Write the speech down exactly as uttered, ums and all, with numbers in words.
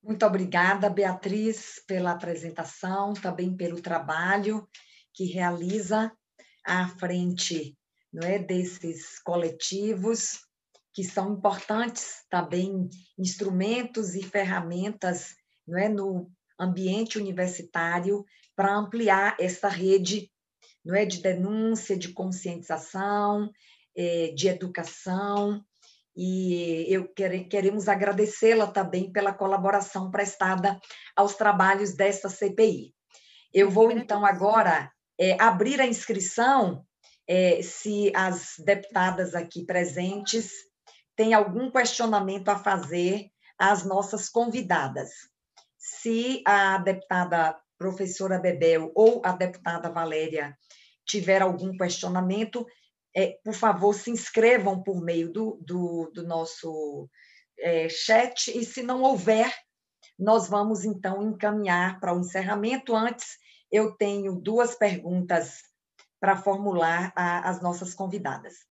Muito obrigada, Beatriz, pela apresentação, também pelo trabalho que realiza à frente, não é, desses coletivos, que são importantes também, instrumentos e ferramentas, não é, no ambiente universitário para ampliar essa rede, não é, de denúncia, de conscientização, eh, de educação, e eu quere queremos agradecê-la também pela colaboração prestada aos trabalhos desta C P I. Eu Eu que vou então agradeço. agora, eh, abrir a inscrição, eh, se as deputadas aqui presentes têm algum questionamento a fazer às nossas convidadas. Se a deputada professora Bebel ou a deputada Valéria tiver algum questionamento, eh, por favor, se inscrevam por meio do do do nosso, eh, chat, e se não houver, nós vamos então encaminhar para o encerramento. Antes, eu tenho duas perguntas para formular a às nossas convidadas.